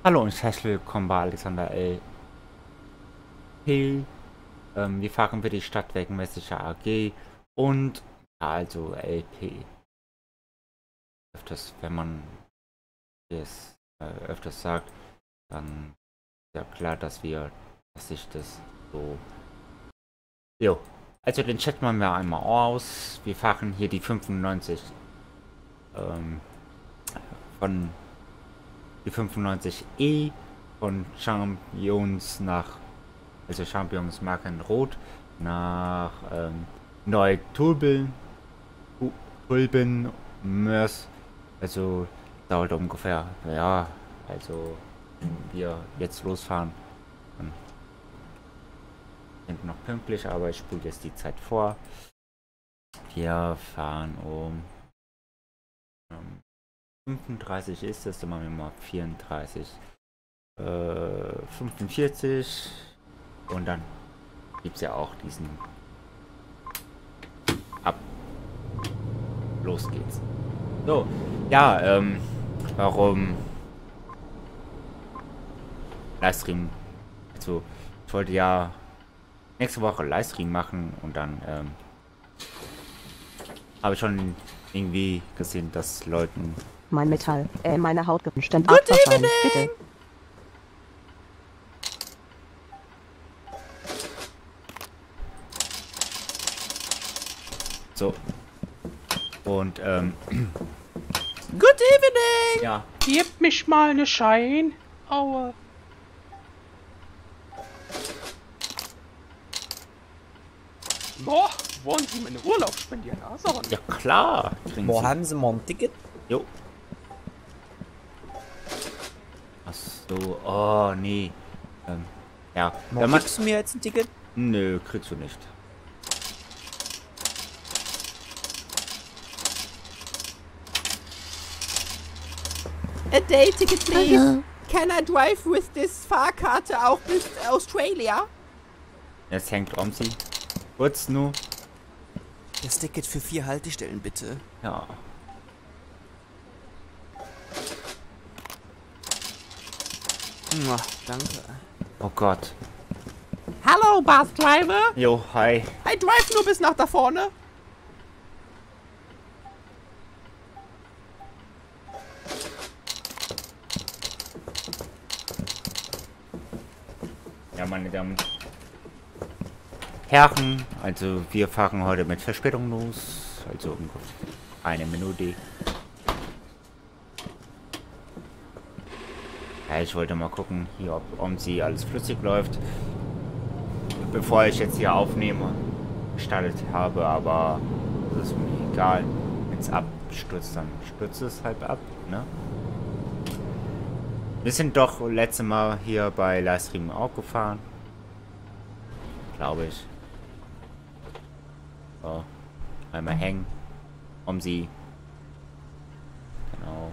Hallo und herzlich willkommen bei Alexander LP. Wir fahren für die Stadtwerken Westliche AG und ja, also LP. Öfters, wenn man es öfters sagt, dann ist ja klar, dass ich das so. Jo. Also den Chat machen wir einmal aus. Wir fahren hier die 95 von die 95E von Champions Markenrot nach Neu-Tulben, Mörs. Also dauert ungefähr, ja, also wenn wir jetzt losfahren, dann sind wir noch pünktlich, aber ich spule jetzt die Zeit vor. Wir fahren um 35 ist es, dann machen wir mal 34, 45 und dann gibt es ja auch diesen ab. Los geht's. So, ja, warum Livestream? Also, ich wollte ja nächste Woche Livestream machen und dann habe ich schon irgendwie gesehen, dass Leuten mein Metall, meine Haut stand ab wahrscheinlich, bitte. so und Good evening! ja, Gebt mich mal eine Schein. Aua. Boah, wollen Sie meine Urlaub spendieren, Nashorn? ja klar. Wo haben Sie mal ein Ticket? Jo. Ach so, oh nee. Ja, wenn man. Gibst du mir jetzt ein Ticket? Nö, kriegst du nicht. A day ticket, please. Can I drive with this Fahrkarte auch bis Australia? Jetzt hängt Omsi. Kurz nur. Das Ticket für 4 Haltestellen, bitte. Ja. Danke. Oh Gott. Hallo, Bus Driver. Jo, hi. I drive nur bis nach da vorne. Ja, meine Damen und Herren, also wir fahren heute mit Verspätung los. Also ungefähr eine Minute. Ja, ich wollte mal gucken, hier, ob Omsi alles flüssig läuft. Bevor ich jetzt hier aufnehme, gestartet habe, aber das ist mir egal. Wenn es abstürzt, dann stürzt es halt ab, ne? Wir sind doch letztes Mal hier bei Livestream auch gefahren. Glaube ich. So. Einmal hängen. Omsi. Genau.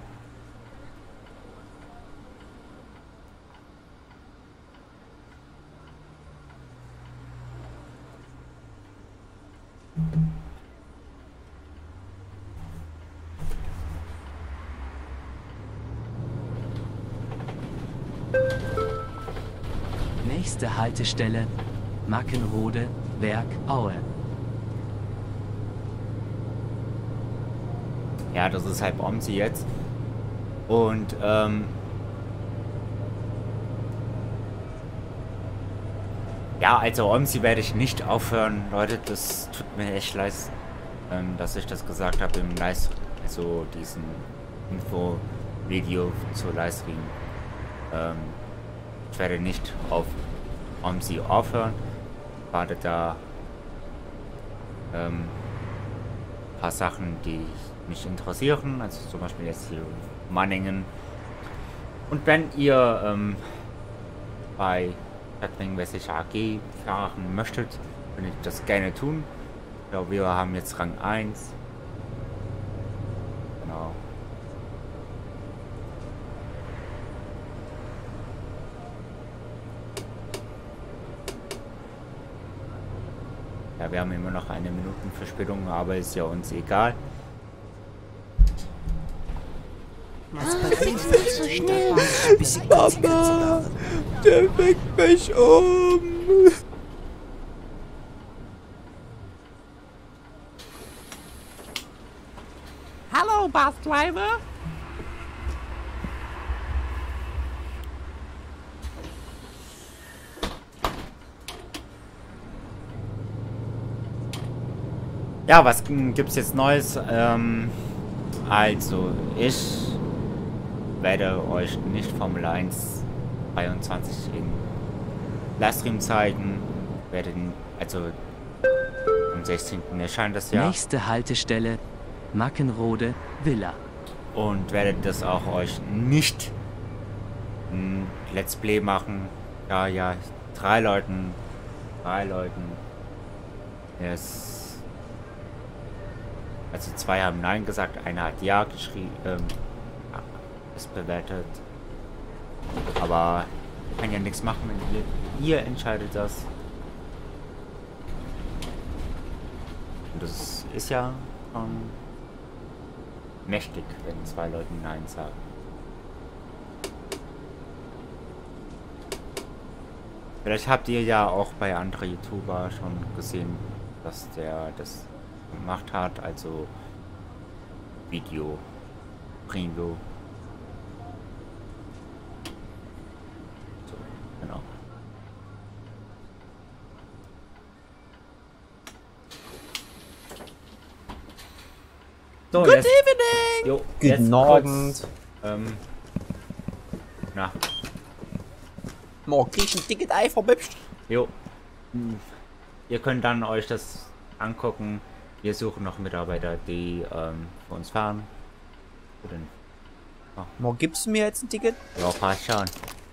Nächste Haltestelle Mackenrode, Werk Aue. Ja, das ist halt Omsi jetzt. Und, ja, also Omsi werde ich nicht aufhören. Leute, das tut mir echt leid, dass ich das gesagt habe im Livestream. Also diesen Info-Video zur Livestream. Ich werde nicht auf Omsi aufhören. Gerade da paar Sachen, die mich interessieren, also zum Beispiel jetzt hier Manningen. Und wenn ihr bei Stadtwerken Westliche AG fahren möchtet, könnt ihr das gerne tun. Ich glaube, wir haben jetzt Rang 1. Genau. Ja, wir haben immer noch eine Minute Verspätung, aber ist ja uns egal. Was passiert so schnell? Papa, der weckt mich um. Hallo, Bus Driver. Ja, was gibt's jetzt Neues? Also, ich werde euch nicht Formel 1 23 in Livestream zeigen. Also am 16. erscheint das Jahr. Nächste Haltestelle, Mackenrode, Villa. Und werde das auch euch nicht ein Let's Play machen. Ja, drei Leuten. Also 2 haben Nein gesagt, einer hat Ja geschrieben, ist bewertet. Aber ich kann ja nichts machen, wenn ihr entscheidet das. Und das ist ja mächtig, wenn 2 Leute Nein sagen. Vielleicht habt ihr ja auch bei anderen YouTuber schon gesehen, dass der das gemacht hat, also Video Primo. So, genau. So, Good jetzt, evening! jo, Guten jetzt Abend. Kurz, na, Morgen krieg ich ein Ticket einfach hübsch. jo. Ihr könnt dann euch das angucken. Wir suchen noch Mitarbeiter, die für uns fahren. Oder nicht? Morgen gibst du mir jetzt ein Ticket? Ja, passt schon.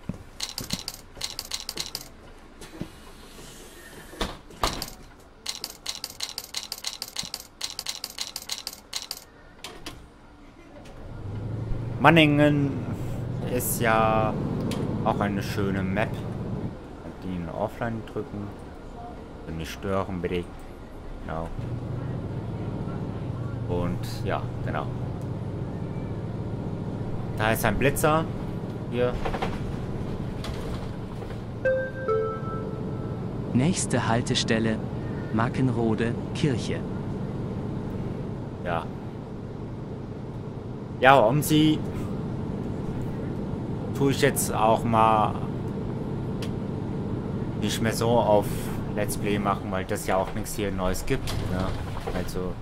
Manningen ist ja auch eine schöne Map. Die in Offline drücken. Und nicht stören bitte. Genau. Und ja, genau. Da ist ein Blitzer. Hier. Nächste Haltestelle, Mackenrode, Kirche. Ja. Ja, um sie tue ich jetzt auch mal nicht mehr so auf Let's Play machen, weil das ja auch nichts hier Neues gibt. Ne? Also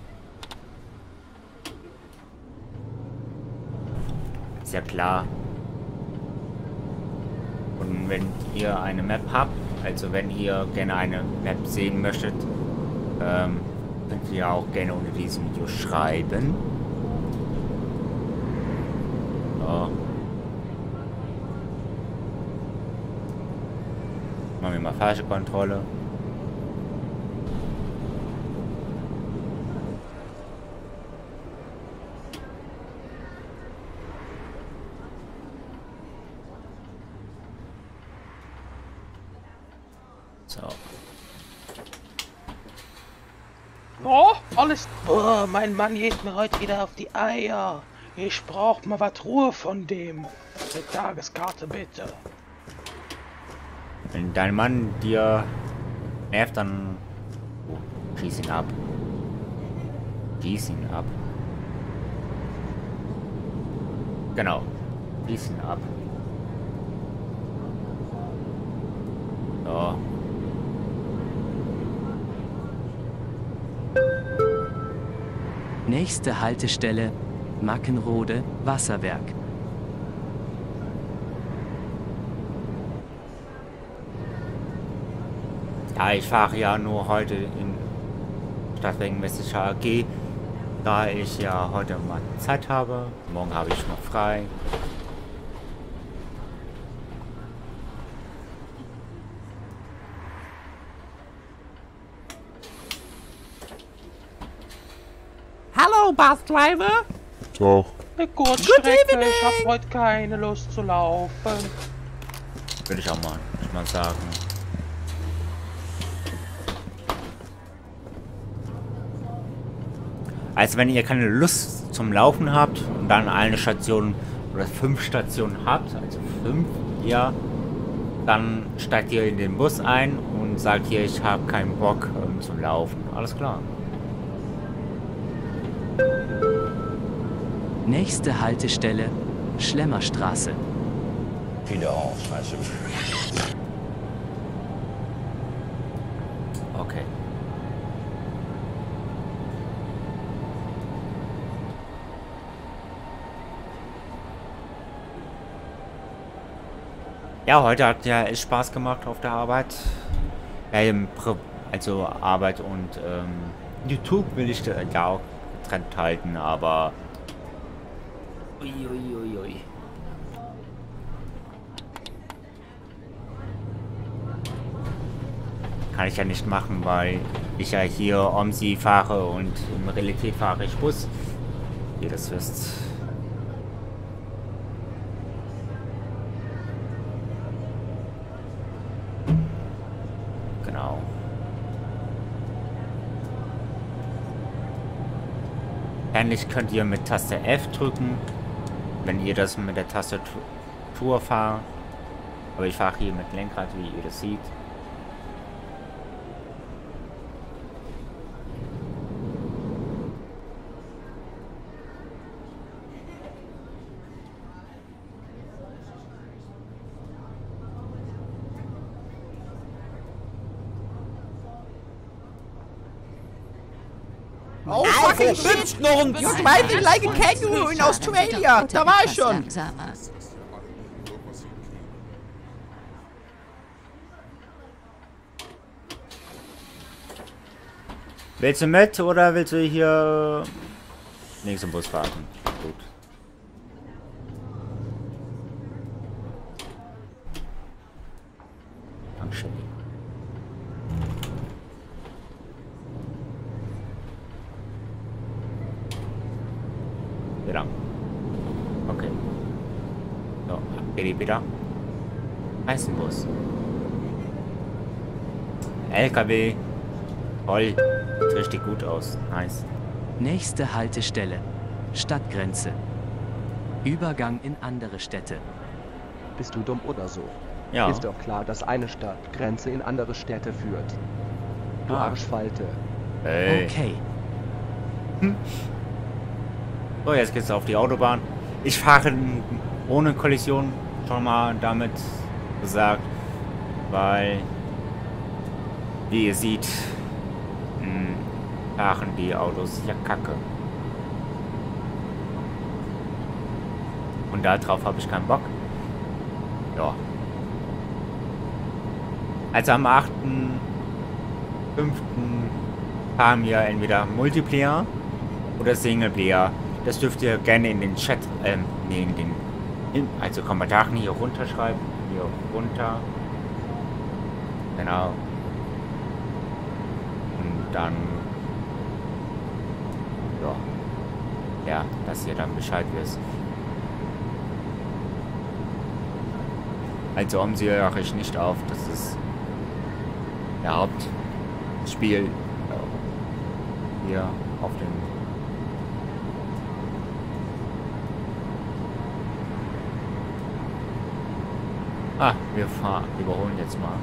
ist ja klar. Und wenn ihr eine Map habt, also wenn ihr gerne eine Map sehen möchtet, könnt ihr auch gerne unter diesem Video schreiben. So. Machen wir mal falsche Kontrolle. So. Oh, alles. Oh, mein Mann geht mir heute wieder auf die Eier. Ich brauch mal was Ruhe von dem. Eine Tageskarte bitte. Wenn dein Mann dir nervt, dann schieß ihn ab. Schieß ihn ab. Genau. Schieß ihn ab. So. Nächste Haltestelle, Mackenrode, Wasserwerk. Ja, ich fahre ja nur heute in Stadtwegen Westlicher AG, da ich ja heute mal Zeit habe. Morgen habe ich noch frei. Hallo, Bus Driver. Doch. Eine Kurzstrecke, ich hab heute keine Lust zu laufen. Würde ich auch mal sagen. Also wenn ihr keine Lust zum Laufen habt und dann eine Station oder 5 Stationen habt, also 5, ja, dann steigt ihr in den Bus ein und sagt hier, ich habe keinen Bock zum Laufen. Alles klar. Nächste Haltestelle, Schlemmerstraße. Okay. Ja, heute hat ja echt Spaß gemacht auf der Arbeit. Ja, also Arbeit und YouTube will ich da auch getrennt halten, aber uiuiui. Kann ich ja nicht machen, weil ich ja hier OMSI fahre und in Realität fahre ich Bus. Ihr das wisst. Genau. Ähnlich könnt ihr mit Taste F drücken, wenn ihr das mit der Tastatur fahrt. Aber ich fahre hier mit Lenkrad, wie ihr das seht. Oh, fucking shit! You're driving like a kangaroo in Australia! Da war ich schon! Willst du mit oder willst du hier nächsten Bus fahren? Gut. Dankeschön. Wieder. Okay. So, wieder. Eisenbus. LKW. Toll. Sieht richtig gut aus. Nice. Nächste Haltestelle, Stadtgrenze. Übergang in andere Städte. Bist du dumm oder so? Ja. Ist doch klar, dass eine Stadtgrenze in andere Städte führt. Du Arschfalte. Hey. Okay. So, jetzt geht's auf die Autobahn. Ich fahre ohne Kollision, schon mal damit gesagt, weil, wie ihr seht, fahren die Autos ja kacke. Und darauf habe ich keinen Bock. Ja. Also am 8.5. haben wir entweder Multiplayer oder Singleplayer. Das dürft ihr gerne in den Chat, also Kommentaren hier runterschreiben. Hier runter. Genau. Und dann, ja, dass ihr dann Bescheid wisst. Also OMSI höre ich nicht auf, das ist der Hauptspiel hier auf dem wir überholen jetzt mal.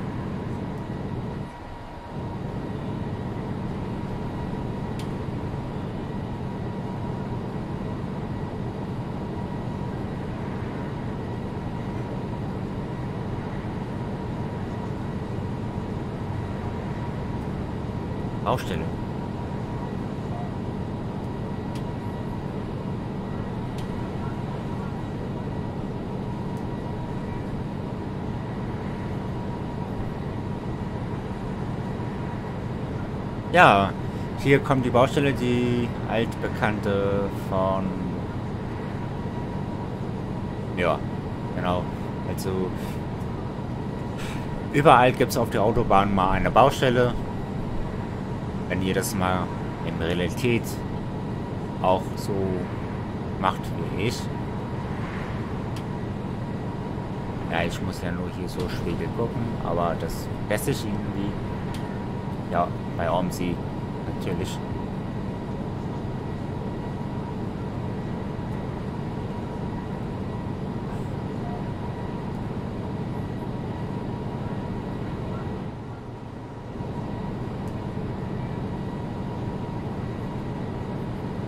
Baustelle. Ja, hier kommt die Baustelle, die altbekannte von... Ja, genau. Also überall gibt es auf der Autobahn mal eine Baustelle. Wenn ihr das mal in Realität auch so macht wie ich. Ja, ich muss ja nur hier so Spiegel gucken, aber das lässt sich irgendwie. Ja, bei OMSI natürlich.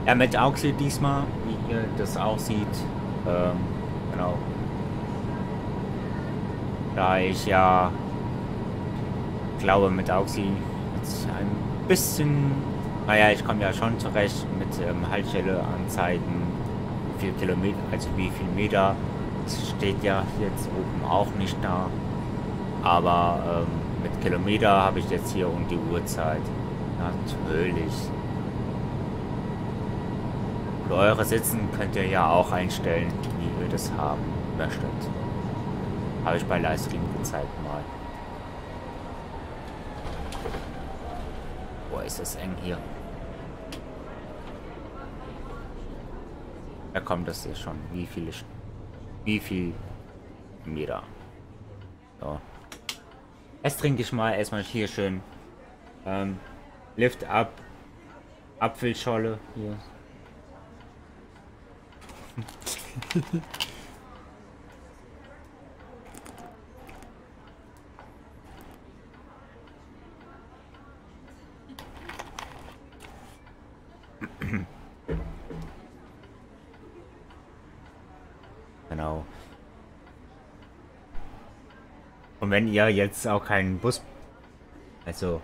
Ja, mit Auxi diesmal, wie ihr das aussieht. Genau. Da ich ja glaube mit Auxi jetzt ein bisschen, naja, ich komme ja schon zurecht mit Haltestelle anzeigen, wie viel Kilometer, also wie viel Meter. Das steht ja jetzt oben auch nicht da. Aber mit Kilometer habe ich jetzt hier um die Uhrzeit. Natürlich. Für eure Sitzen könnt ihr ja auch einstellen, wie ihr das haben möchtet. Habe ich bei Livestream gezeigt mal. Boah, ist das eng hier. Da kommt das hier schon. Wie viel Meter. So. Jetzt trinke ich mal erstmal hier schön Lift Up Apfelscholle hier. Genau. Und wenn ihr jetzt auch keinen Bus, also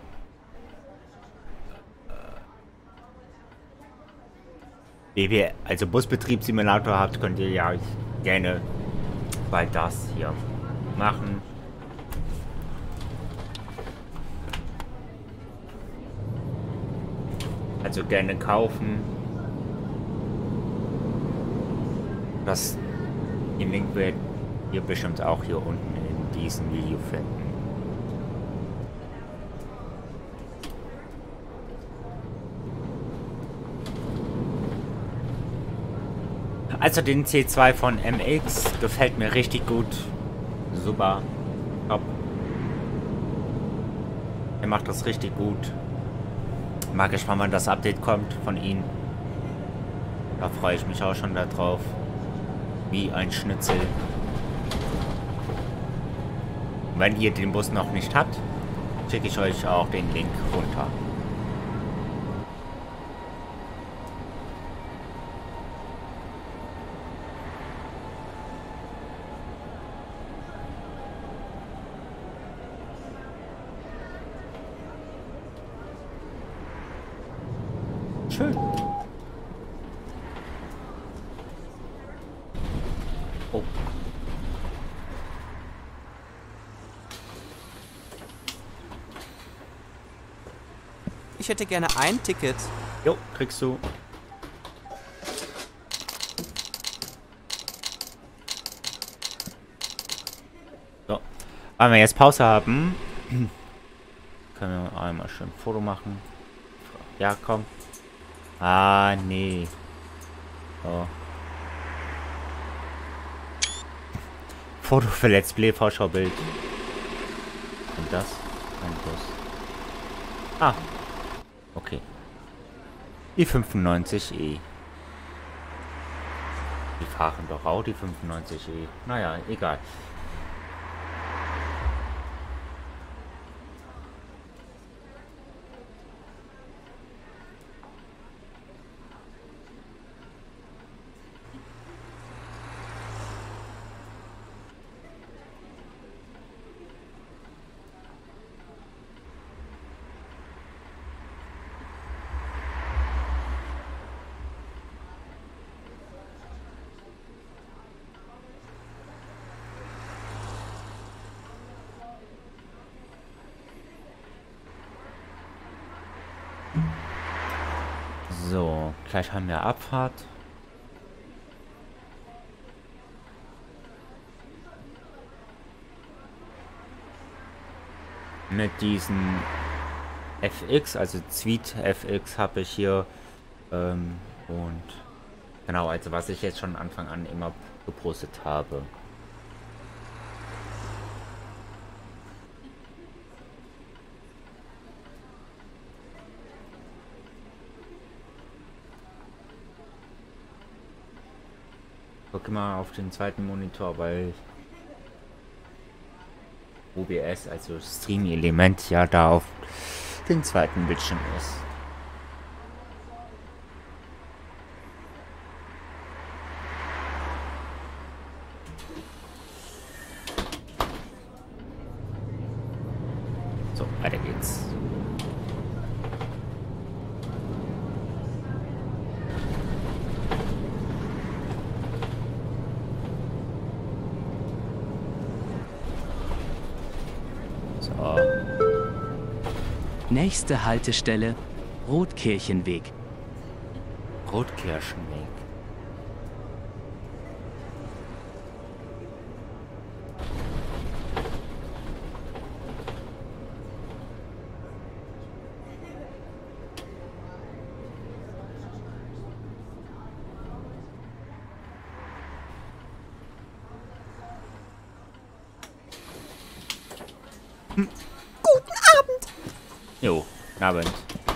also Busbetriebssimulator habt, könnt ihr ja gerne bei das hier machen. Also gerne kaufen. Den Link werdet ihr bestimmt auch hier unten in diesem Video finden. Also den C2 von MX gefällt mir richtig gut. Super. Top. Er macht das richtig gut. Mag ich, wann das Update kommt von ihm. Da freue ich mich auch schon darauf. Wie ein Schnitzel. Wenn ihr den Bus noch nicht habt, schicke ich euch auch den Link runter. Schön. Oh. Ich hätte gerne ein Ticket. Jo, kriegst du. So. Weil wir jetzt Pause haben, können wir einmal schön ein Foto machen. Ja, komm. Ah, nee. So. Foto für Let's Play Vorschaubild. Und das? Ein Bus. Ah. Okay. Die 95E. Die fahren doch auch die 95E. Naja, egal. So, gleich haben wir Abfahrt. Mit diesen FX, also Zwiet FX habe ich hier und genau, also was ich jetzt schon Anfang an immer gepostet habe. Guck mal auf den zweiten Monitor, weil OBS, also Stream-Element, ja da auf dem zweiten Bildschirm ist. Nächste Haltestelle, Rotkirchenweg. Rotkirchenweg. Guten Abend. Jo, Abend.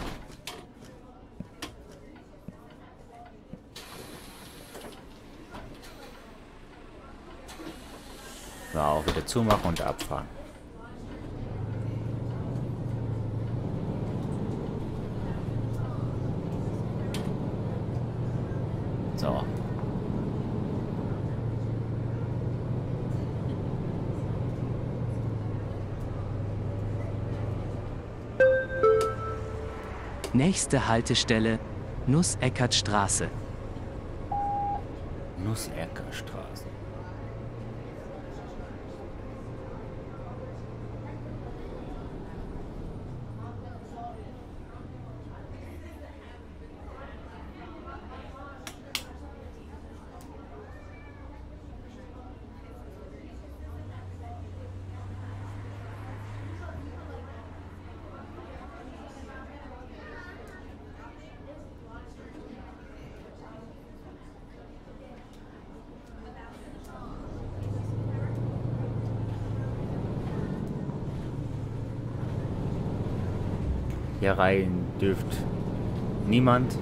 So, auch wieder zumachen und abfahren. So. Nächste Haltestelle, Nusseckertstraße. Nusseckerstraße. Hier rein dürft niemand.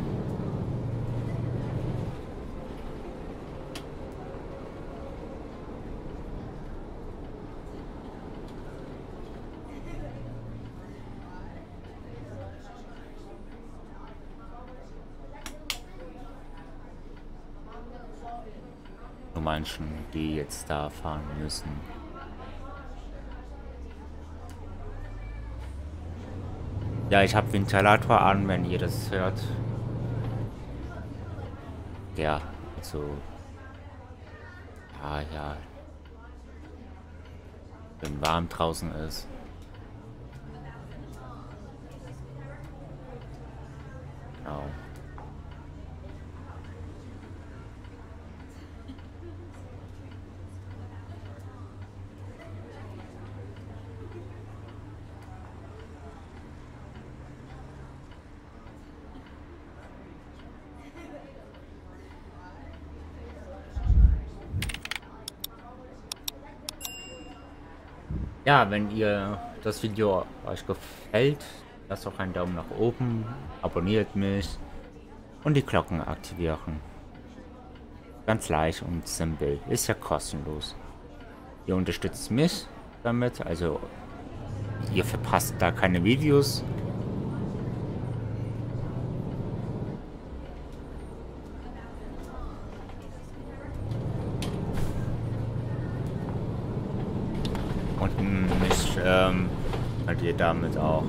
Nur Menschen, die jetzt da fahren müssen. Ja, ich habe Ventilator an, wenn ihr das hört. Ja, also. Ja. Wenn warm draußen ist. Genau. Ja, wenn ihr das Video euch gefällt, lasst doch einen Daumen nach oben, abonniert mich und die Glocken aktivieren. Ganz leicht und simpel, ist ja kostenlos. Ihr unterstützt mich damit, also ihr verpasst da keine Videos. Und mich könnt ihr damit auch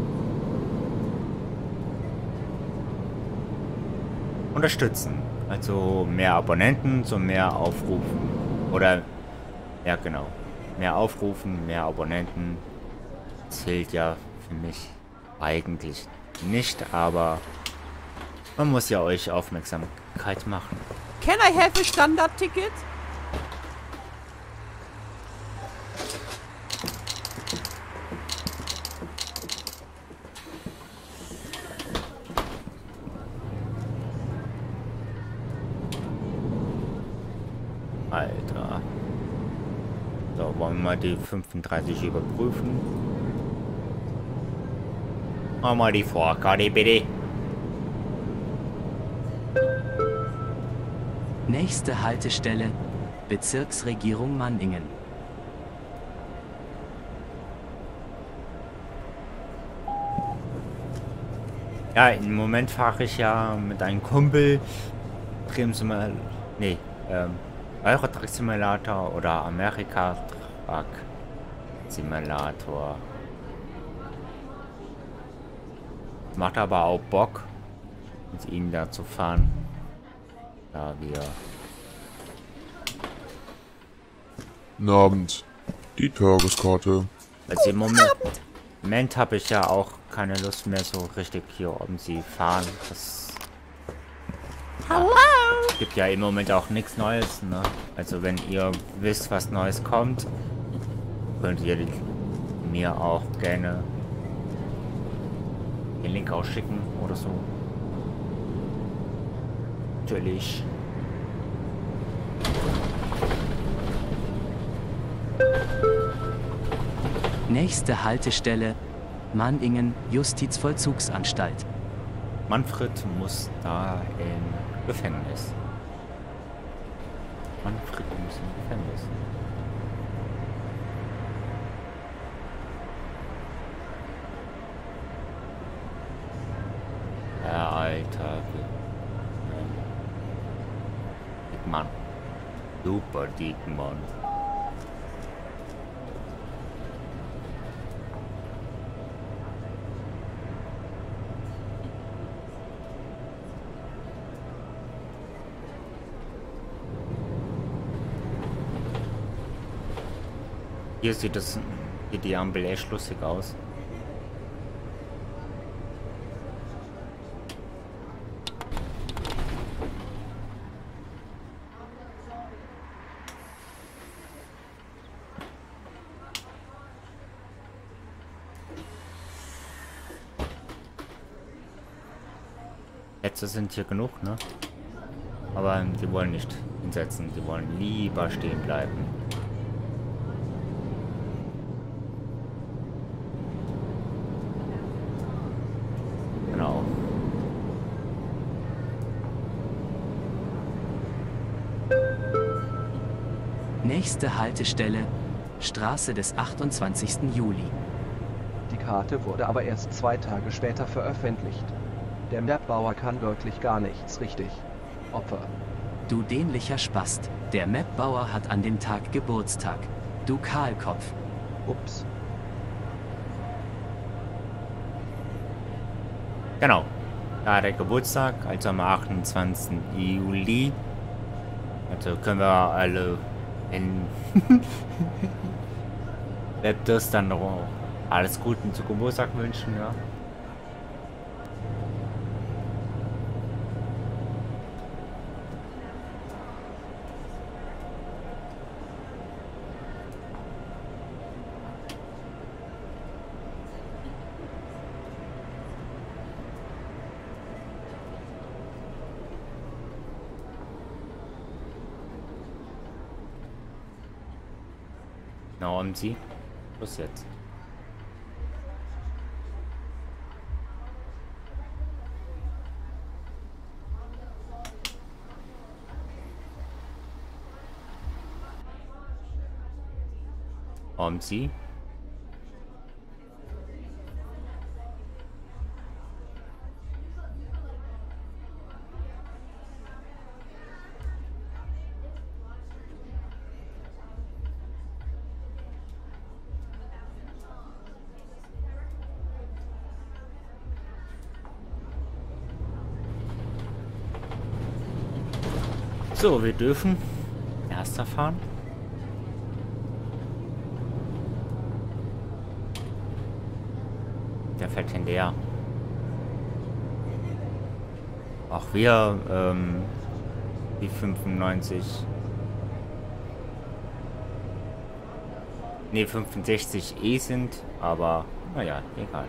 unterstützen. Also mehr Abonnenten, so mehr Aufrufen. Oder, ja genau, mehr Aufrufen, mehr Abonnenten. Zählt ja für mich eigentlich nicht, aber man muss ja euch Aufmerksamkeit machen. Can I have a Standard-Ticket? Alter. So, wollen wir mal die 35 überprüfen. Mach mal die Vorkarte bitte. Nächste Haltestelle, Bezirksregierung Manningen. Ja, im Moment fahre ich ja mit einem Kumpel Eurotruck Simulator oder Amerika Truck Simulator. Macht aber auch Bock, mit ihnen da zu fahren. Da wir. Guten Abend. Die Tageskarte. Also im Moment. Im Moment habe ich ja auch keine Lust mehr so richtig hier um sie fahren. Das gibt ja im Moment auch nichts Neues, ne? Also wenn ihr wisst, was Neues kommt, könnt ihr mir auch gerne den Link ausschicken oder so. Natürlich. Nächste Haltestelle Manningen Justizvollzugsanstalt. Manfred muss da im Gefängnis. Manfred muss im Gefängnis. Der alter Dickmann. Super Dickmann. Hier sieht die Ampel echt lustig aus. Jetzt sind hier genug, ne? Aber die wollen nicht hinsetzen, die wollen lieber stehen bleiben. Genau. Nächste Haltestelle Straße des 28. Juli. Die Karte wurde aber erst 2 Tage später veröffentlicht. Der Mapbauer kann wirklich gar nichts richtig. Opfer. Du dämlicher Spast. Der Mapbauer hat an dem Tag Geburtstag. Du Kahlkopf. Ups. Genau. Da der Geburtstag, also am 28. Juli. Also können wir alle in das dann noch alles Gute zu Geburtstag wünschen, ja. Genau, und sie. Los jetzt. Und sie. So, wir dürfen erster fahren. Der fährt hinterher. Auch wir, die 95. Ne, 65 sind, aber naja, egal.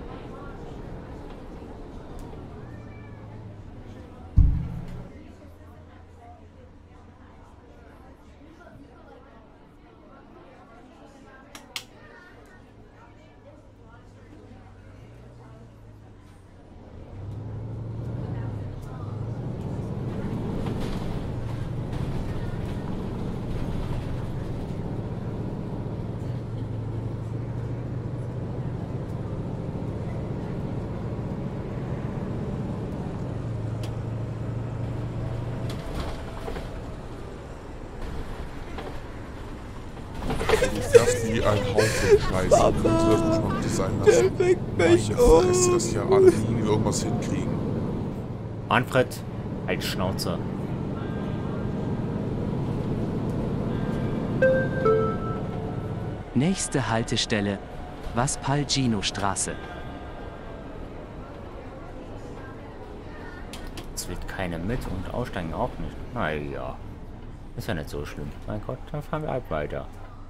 Wie ein Haufen Scheiße. Könnte das nicht mal bitte sein lassen. Der weckt mich Ich fresse das hier alle nie irgendwas hinkriegen. Manfred, halt Schnauze. Nächste Haltestelle Was Palgino-Straße. Es wird keine mit und aussteigen auch nicht. Naja. Ist ja nicht so schlimm. Mein Gott, dann fahren wir halt weiter.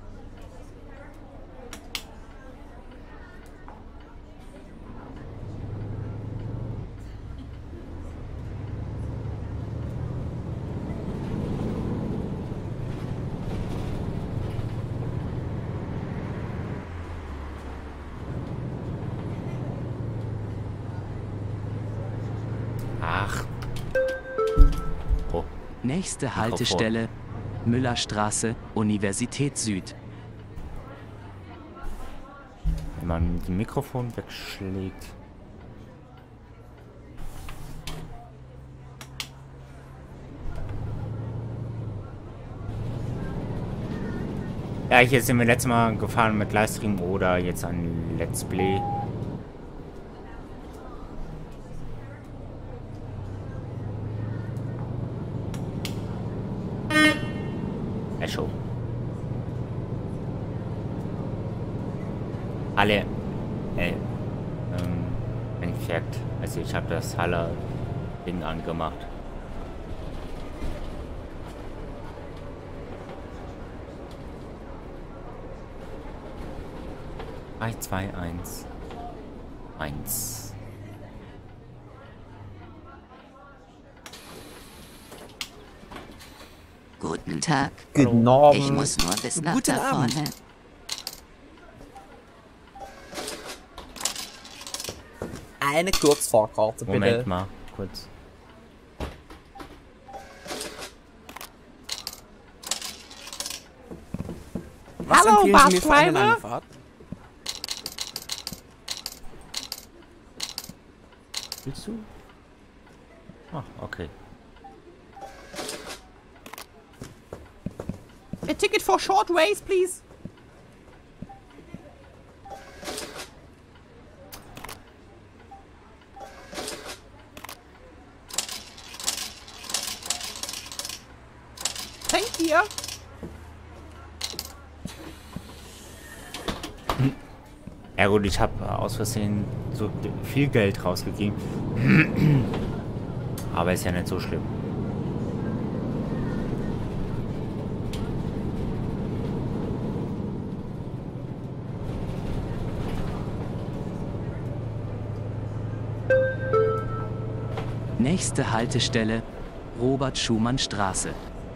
Ach. Oh. Nächste Mikrofon. Haltestelle Müllerstraße, Universität Süd. Wenn man die Mikrofon wegschlägt. Ja, hier sind wir letztes Mal gefahren mit Livestream oder jetzt ein Let's Play. Echo. Alle entfernt. Also ich habe das Haller-Ding angemacht. Drei, zwei, eins. Eins. Guten Tag. Guten Abend. Ich muss nur bis nach Guten da Abend. vorne. Eine Kurzfahrkarte, bitte. Moment mal, kurz. Was Hallo, empfehlen Sie mir für eine Busdriver? lange Fahrt? Willst du? Ah, okay. A ticket for short ways, please. Thank you. Ja gut, ich habe aus Versehen so viel Geld rausgegeben. Aber ist ja nicht so schlimm. Nächste Haltestelle Robert-Schumann-Straße.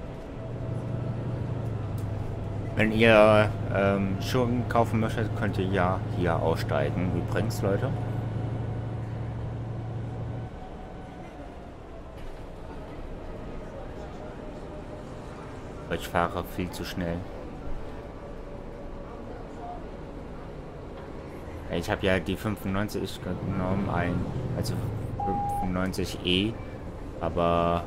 Wenn ihr Schuhe kaufen möchtet, könnt ihr ja hier aussteigen. Übrigens, Leute. Ich fahre viel zu schnell. Ich habe ja die 95 genommen, also 95E, aber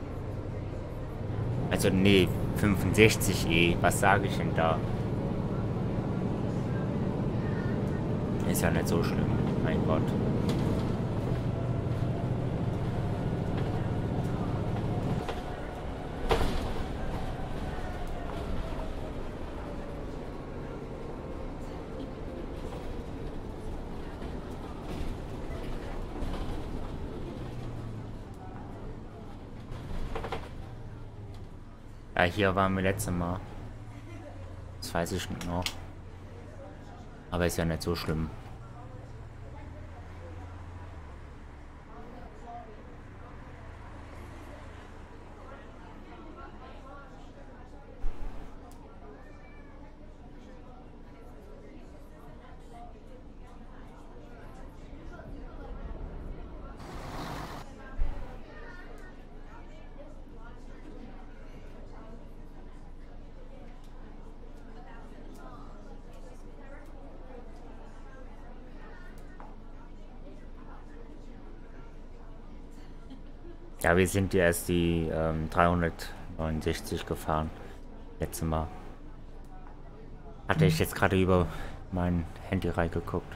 also nee, 65E, was sage ich denn da? Ist ja nicht so schlimm, mein Gott. Ja, hier waren wir letztes Mal. Das weiß ich nicht noch. Aber ist ja nicht so schlimm. Ja, wir sind ja erst die 369 gefahren. Letztes Mal. Hatte ich jetzt gerade über mein Handy reingeguckt.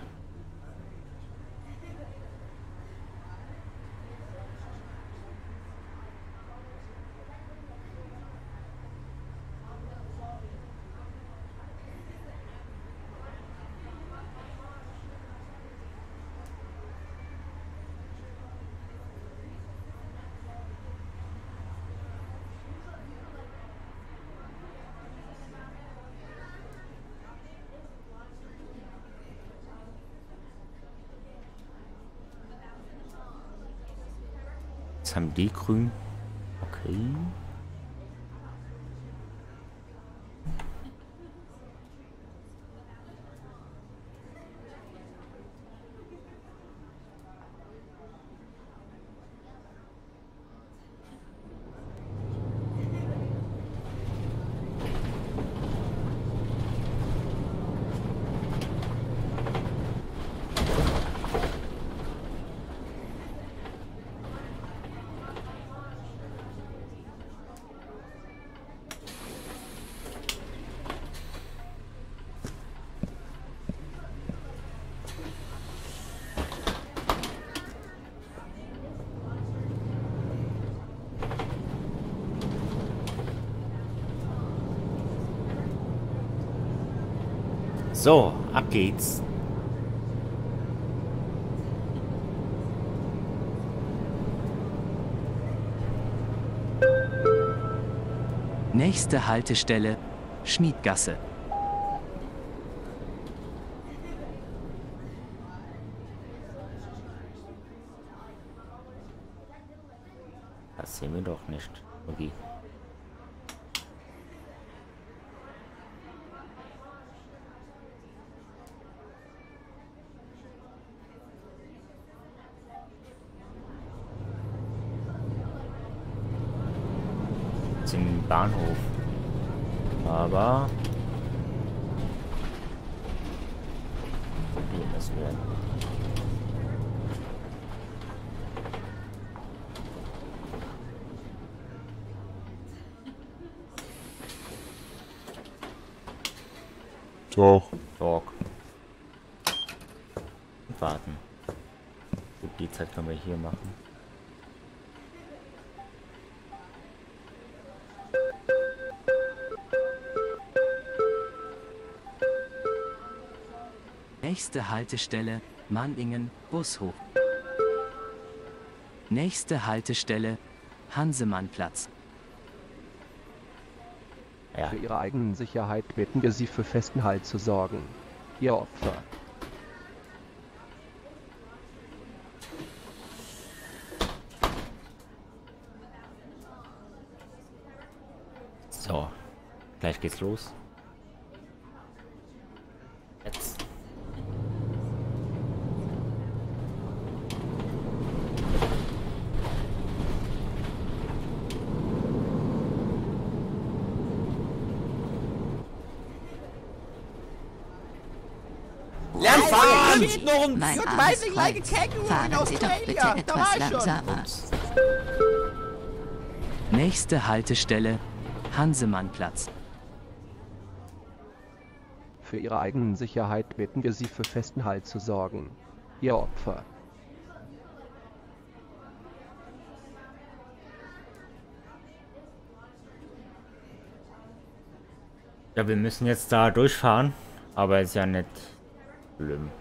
Jetzt haben die grün. Okay. So, ab geht's. Nächste Haltestelle, Schmiedgasse. Das sehen wir doch nicht. Okay. Im Bahnhof. Aber wie das werden. Doch. Talk. Und warten. Gut, die Zeit können wir hier machen. Nächste Haltestelle, Manningen, Bushof. Nächste Haltestelle, Hansemannplatz. Ja. Für Ihre eigenen Sicherheit bitten wir Sie, für festen Halt zu sorgen. Ihr Opfer. So, gleich geht's los. Jetzt. Lern fahren! Geht noch um Mein You're armes driving like a Kreuz. kangaroo in Fahren Sie doch bitte Australia. Da war etwas ich schon. langsamer. Nächste Haltestelle, Hansemannplatz. Für Ihre eigenen Sicherheit bitten wir Sie, für festen Halt zu sorgen. Ihr Opfer. Ja, wir müssen jetzt da durchfahren, aber ist ja nicht schlimm.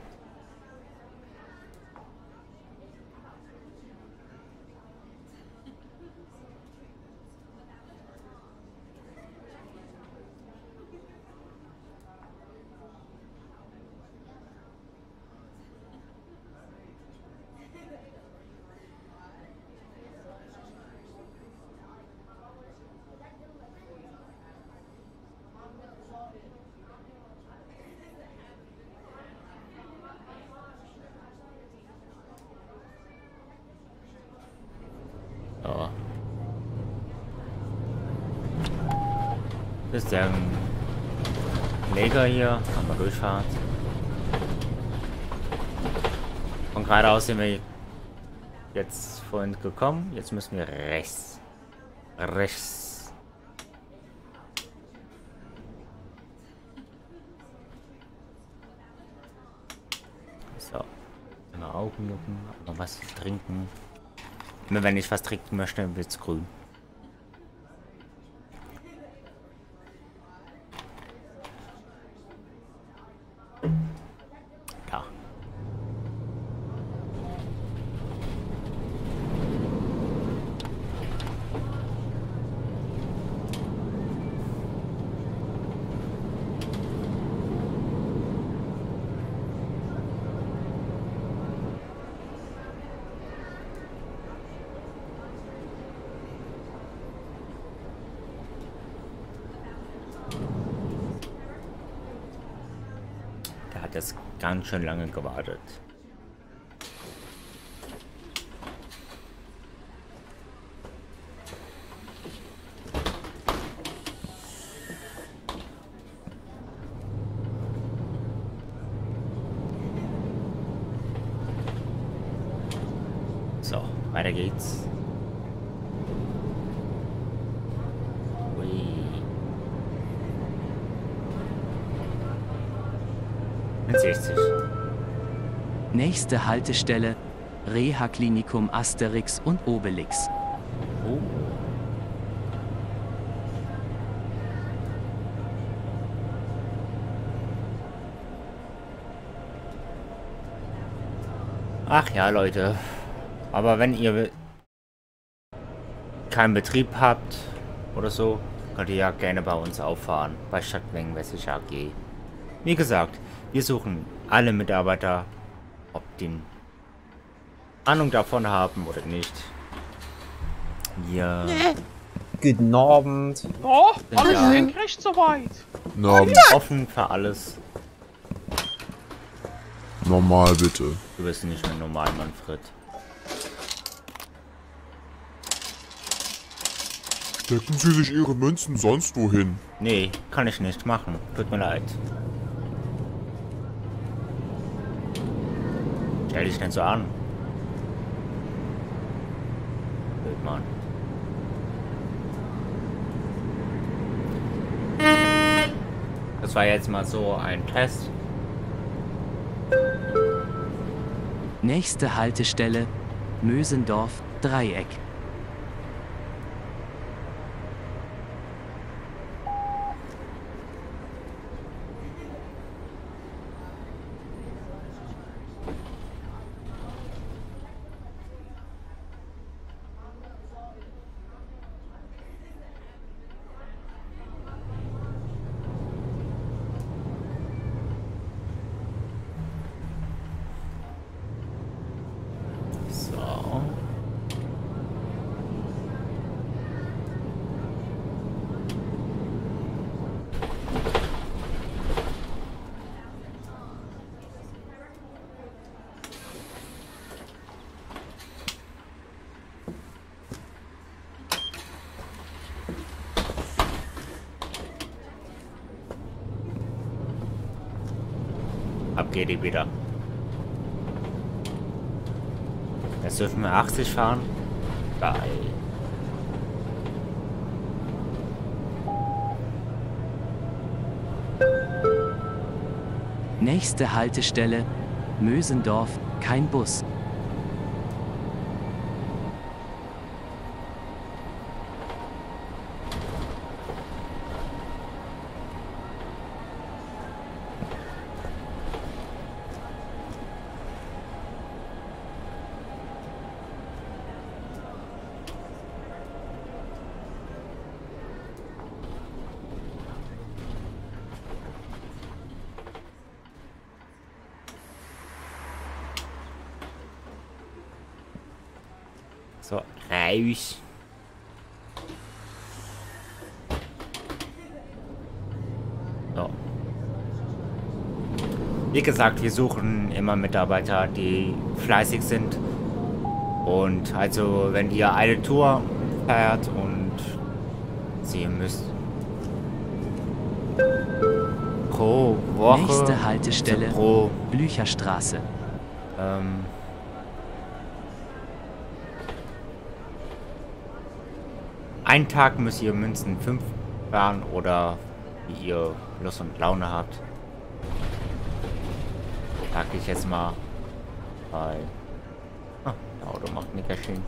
So. Das ist der Leger hier, kann man durchfahren. Von geradeaus sind wir jetzt vorhin gekommen, jetzt müssen wir rechts. Rechts. So. Immer Augen jucken, noch was trinken. Immer wenn ich was trinken möchte, wird es grün. Da. das ganz schön lange gewartet. So, weiter geht's. Ui. Mit 60. Nächste Haltestelle: Reha-Klinikum Asterix und Obelix. Oh. Ach ja, Leute. Aber wenn ihr keinen Betrieb habt oder so, könnt ihr ja gerne bei uns auffahren. Bei Stadtmengen Westlich AG. Wie gesagt, wir suchen alle Mitarbeiter, ob die Ahnung davon haben oder nicht. Wir Guten Abend. Oh, alles Ja. senkrecht soweit. Na, sind offen für alles. normal bitte. Du bist nicht mehr normal, Manfred. Stecken Sie sich Ihre Münzen sonst wohin? Nee, kann ich nicht machen. Tut mir leid. Stell dich nicht so an. Blöd, Mann. Das war jetzt mal so ein Test. Nächste Haltestelle: Mösendorf Dreieck. So. Ab geht die wieder. Jetzt dürfen wir 80 fahren. Geil. Nächste Haltestelle: Mösendorf, kein Bus. So, raus. So. Wie gesagt, wir suchen immer Mitarbeiter, die fleißig sind. Und also, wenn ihr eine Tour fährt und sie müsst pro Woche, Nächste Haltestelle: pro Blücherstraße. einen Tag müsst ihr Münzen 5 fahren oder wie ihr Lust und Laune habt. Sag ich jetzt mal bei... Ah, das Auto macht Nickerchen.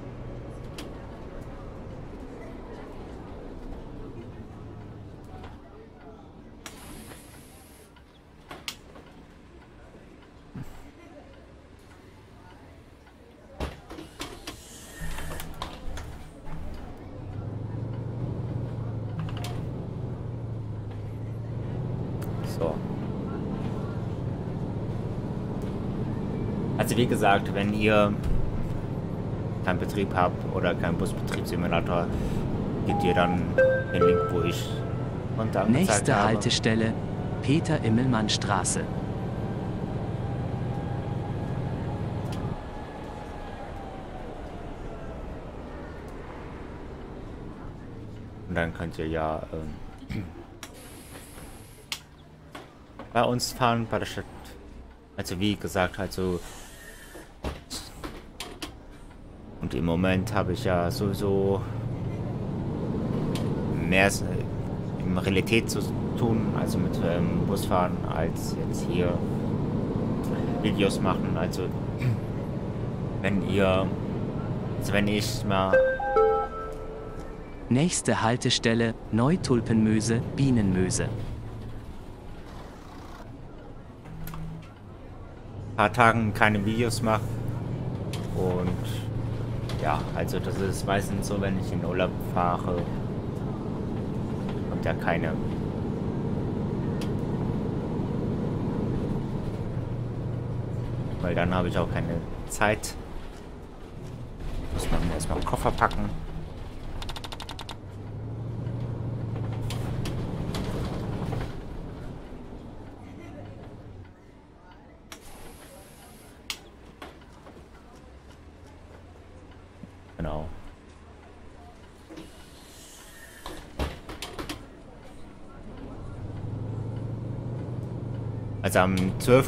So. Also wie gesagt, wenn ihr keinen Betrieb habt oder keinen Busbetriebssimulator, gebt ihr dann den Link, wo ich unter angezeigt Nächste habe. Haltestelle: Peter-Immelmann-Straße. dann könnt ihr ja bei uns fahren, bei der Stadt. Also wie gesagt, also und im Moment habe ich ja sowieso mehr in Realität zu tun, also mit Busfahren, als jetzt hier Videos machen. Also wenn ich mal... Nächste Haltestelle, Neutulpenmöse, Bienenmöse. Paar Tagen keine Videos mache und ja, also das ist meistens so, wenn ich in Urlaub fahre und ja keine weil dann habe ich auch keine Zeit. Muss man erstmal Koffer packen. Genau. Also am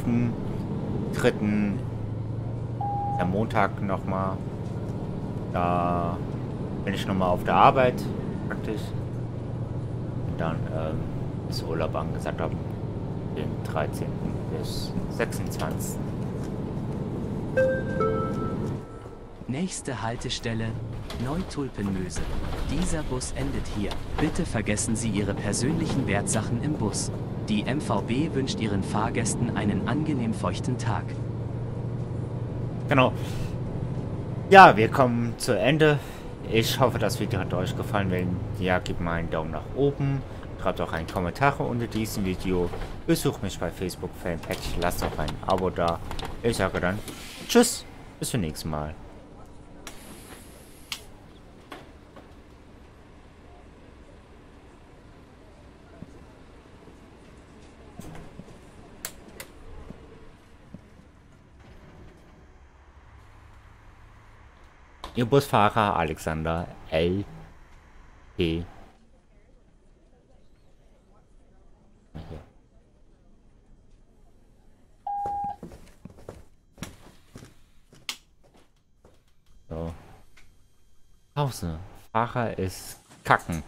12.3. der Montag nochmal. Da bin ich nochmal auf der Arbeit praktisch. Und dann ist Urlaub angesagt ab dem 13. bis 26. Nächste Haltestelle, Neutulpenmöse. Dieser Bus endet hier. Bitte vergessen Sie Ihre persönlichen Wertsachen im Bus. Die MVB wünscht Ihren Fahrgästen einen angenehm feuchten Tag. Genau. Ja, wir kommen zu Ende. Ich hoffe, das Video hat euch gefallen. Wenn ja, gebt mal einen Daumen nach oben. Schreibt auch einen Kommentar unter diesem Video. Besucht mich bei Facebook Fanpage. Lasst auch ein Abo da. Ich sage dann tschüss. Bis zum nächsten Mal. Ihr Busfahrer Alexander L.P. So. Pause. Fahrer ist kacken.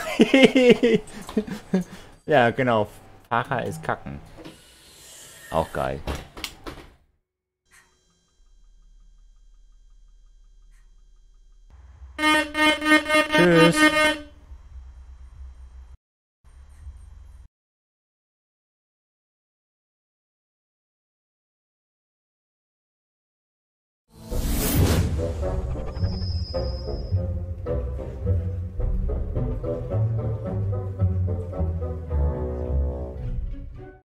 Ja, genau. Fahrer ist kacken. Auch geil. Tschüss.